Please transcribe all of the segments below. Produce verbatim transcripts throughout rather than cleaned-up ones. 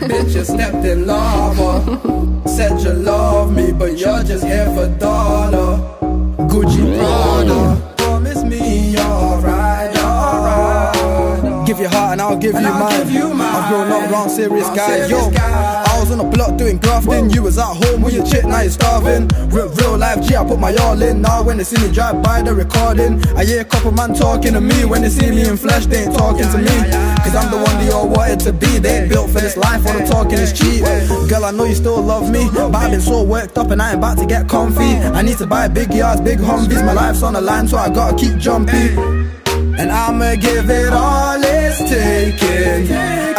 Bitch, you stepped in lava. Said you love me, but you're just here for dollar. Gucci Prada, promise me you're right, alright. Give your heart and I'll give, and you, I'll mine. give you mine. I've grown up round serious guys, yo. Guy. I was on the block doing grafting. You was at home with your chick, now you're starving. Real, real life G, I put my all in. Now when they see me drive by, they're recording. I hear a couple man talking to me. When they see me in flesh, they ain't talking to me. Cause I'm the one they all wanted to be. They ain't built for this life, all the talking is cheap. Girl, I know you still love me, but I've been so worked up and I ain't about to get comfy. I need to buy big yards, big Humvees. My life's on the line, so I gotta keep jumping. And I'ma give it all it's taking.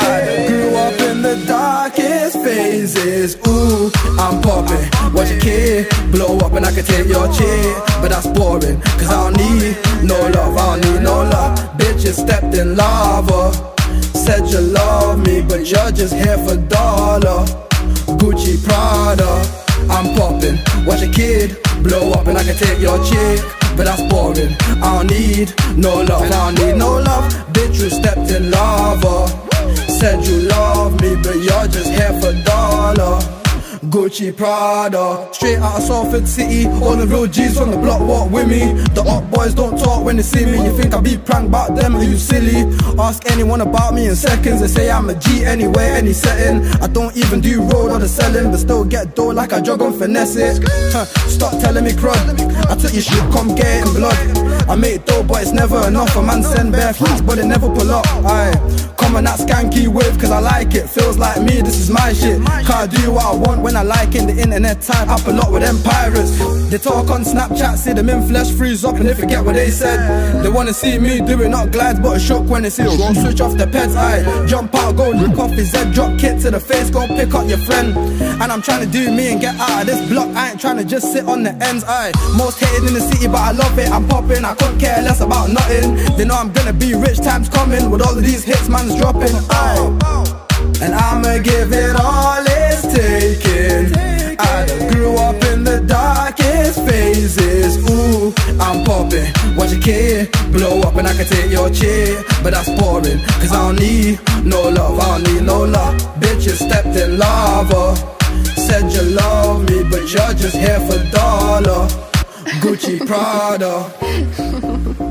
I grew up in the darkest phases. Ooh, I'm popping, watch a kid blow up and I can take your chick. But that's boring, cause I don't need no love, I don't need no love. Bitches stepped in lava. Said you love me, but you're just here for dollar. Gucci Prada, I'm popping, watch a kid blow up and I can take your chick. But that's boring, I don't need no love, I don't need no love. Bitch, you stepped in lava. Said you love me, but you're just here for dollar. Gucci Prada, straight out of Salford City. All the real G's from the block walk with me. The up boys don't talk when they see me. You think I be pranked about them, are you silly? Ask anyone about me in seconds. They say I'm a G anywhere, any setting. I don't even do road or the selling, but still get dough like I jog on finesse it. Huh, stop telling me crud, I took your shit, come get it in blood. I make dough but it's never enough. A man send bare fleets but they never pull up. Aye, come on that skanky wave cause I like it. Feels like me, this is my shit. Can't do what I want when I like in the internet time. Up a lot with them pirates. They talk on Snapchat, see them in flesh, freeze up and they forget what they said. They wanna see me do it, not glides, but a shook when they see a roll. Switch off the pets, aye. Jump out, go lick off his head, drop kit to the face, go pick up your friend. And I'm trying to do me and get out of this block. I ain't trying to just sit on the ends, aye. Most hated in the city, but I love it. I'm popping, I couldn't care less about nothing. They know I'm gonna be rich, times coming. With all of these hits, man's dropping, aye. And I'ma give it all it's taking. I done grew up in the darkest phases. Ooh, I'm popping, watch a kid blow up and I can take your chick. But that's boring, cause I don't need no love, I don't need no love. Bitch, you stepped in lava. Said you love me, but you're just here for dollar. Gucci Prada.